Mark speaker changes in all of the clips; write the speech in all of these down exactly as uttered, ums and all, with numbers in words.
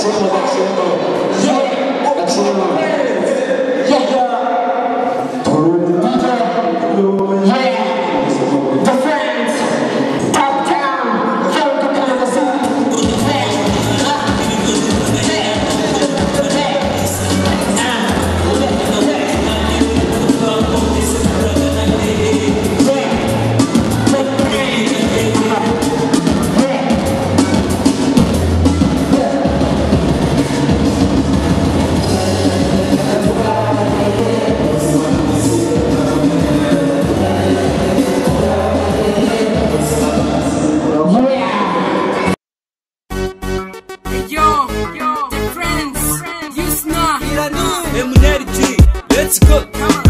Speaker 1: Let's go.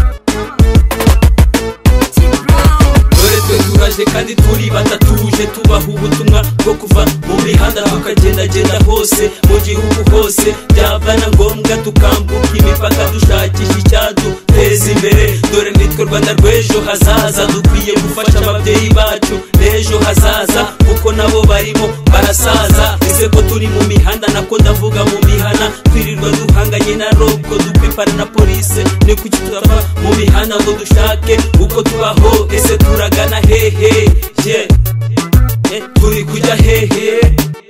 Speaker 1: Dore twe turaje kandi turi batatuje tubaha ubutumwa bwo kuva mu mihanda tukagendagenda hose mu gihugu hose byaba na ngombwa tukambuka imipaka dushakisha icyaduteza imbere. Dore nitwe Rwanda rw'ejo hazaza dukwiye gufasha ababyeyi bacu n'ejo hazaza kuko nabo barimo barasaza. Ese ko turi mu mihanda nako ndavuga mu mihana twirirwa duhanganye na robwo dukwipana na polisi, ni kuki tutava mu mihanda ngo dushake uko tubaho? Ese turagana hehe? Yeah. Eh, turi kujya hehe?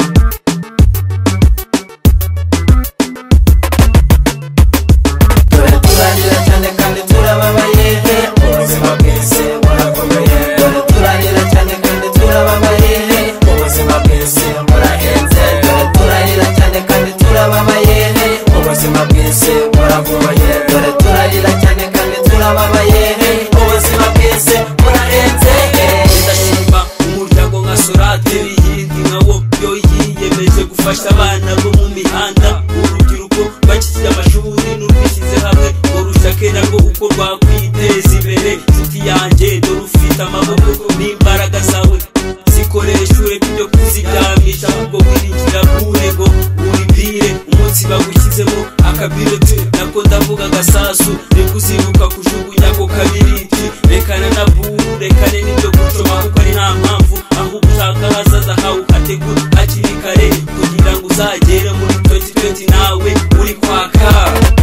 Speaker 1: Gufasha abana bo mu mihanda, urubyiruko rwakiriye amashuri n'urwishyize hamwe ngo rushake narwo uko rwakwiteza imbere. Nshuti yanjye dore ufite amaboko n'imbaraga zawe zikoreshwe ibyo kuziryamisha, ahubwo wiringira kure ngo uribwire umunsi bagushyizemo akabiroti nako ndavuga agasasu nibwo uzibuka kujugunya ako kabiriti. Rekana na buru rekane n'ibyo gucoma kuko ari nta mpamvu ahubwo ushaka hazaza hawe hategura hakiri kare kugira ngo uzagere muri twenty twenty nawe uri kwaka.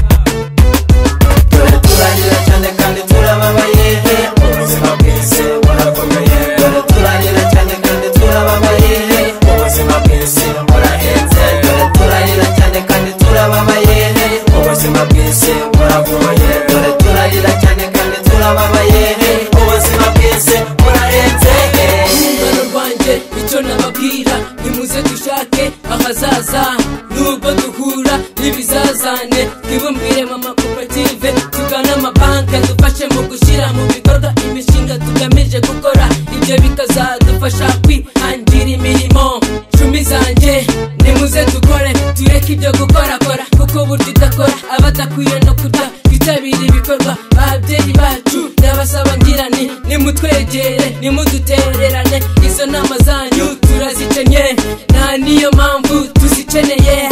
Speaker 2: Dore turarira cyane kandi turababaye ubuzima bwese burakomeye. Dore turarira cyane kandi turababaye ubuzima bwese burahenze. Dore turarira cyane kandi turababaye ubuzima bwese buragoye. Dore turarira cyane kandi turababaye ubuzima bwese burahenze.
Speaker 3: Urungano rwanjye icyo nababwira nimuze dushake ahazaza nubwo duhura n'ibizazane, twibumbire mu makoperative tugana amabanki dufashe mu gushyira mu bikorwa imishinga tugamije gukora, ibyo bikazadufasha kwihangira imirimo. Cumi zanjye nimuze dukore tureke ibyo gukorakora kuko burya udakora abadakwiye no kurya. Twitabire ibikorwa babyeyi bacu n'abasaba ngirane, nimutwegere nimudutererane, izo nama zanyu turazikenye nta niyo mpamvu tuzikeneye.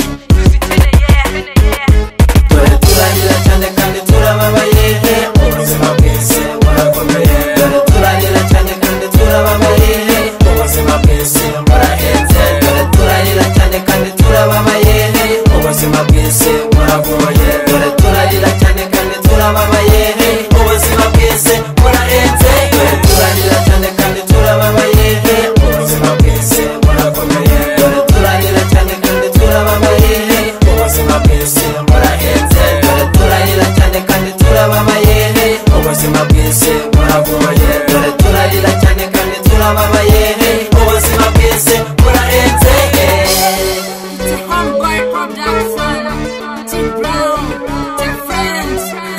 Speaker 2: Dore turarira cyane kandi turababaye ubuzima bwese burakomeye. Dore turarira cyane kandi turababaye ubuzima bwese burahenze. Dore turarira cyane kandi turababaye ubuzima bwese buragoye. Dore turarira cyane kandi turababaye ubuzima bwese burahenze. Dore turarira cyane kandi turababaye ubuzima bwese burakomeye. Dore turarira cyane kandi turababaye ubuzima bwese burahenze. Dore turarira cyane kandi turababaye ubuzima bwese buragoye. Dore turarira cyane kandi turababaye ubuzima bwese burahenze.
Speaker 4: It's a homeboy production. T Brown, T Friends.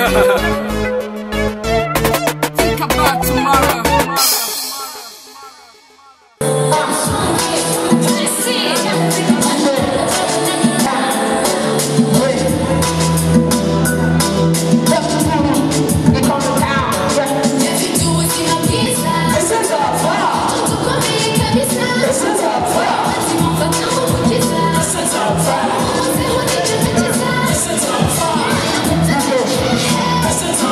Speaker 4: Think about tomorrow.
Speaker 2: That's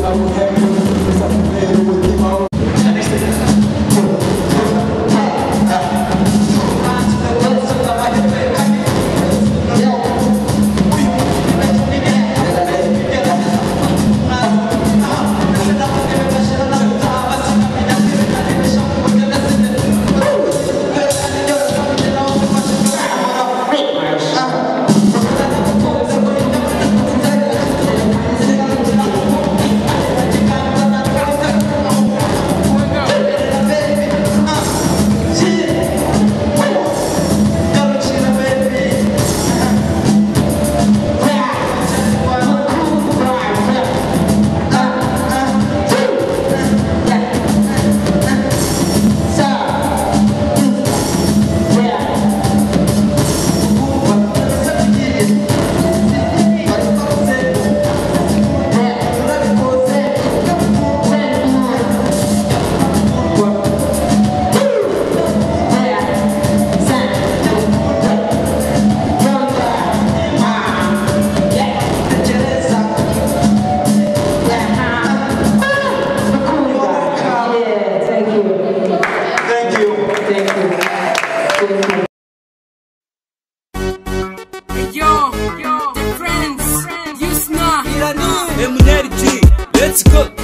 Speaker 4: Yo, yo, the friends, you snap.
Speaker 1: M N L G, let's go.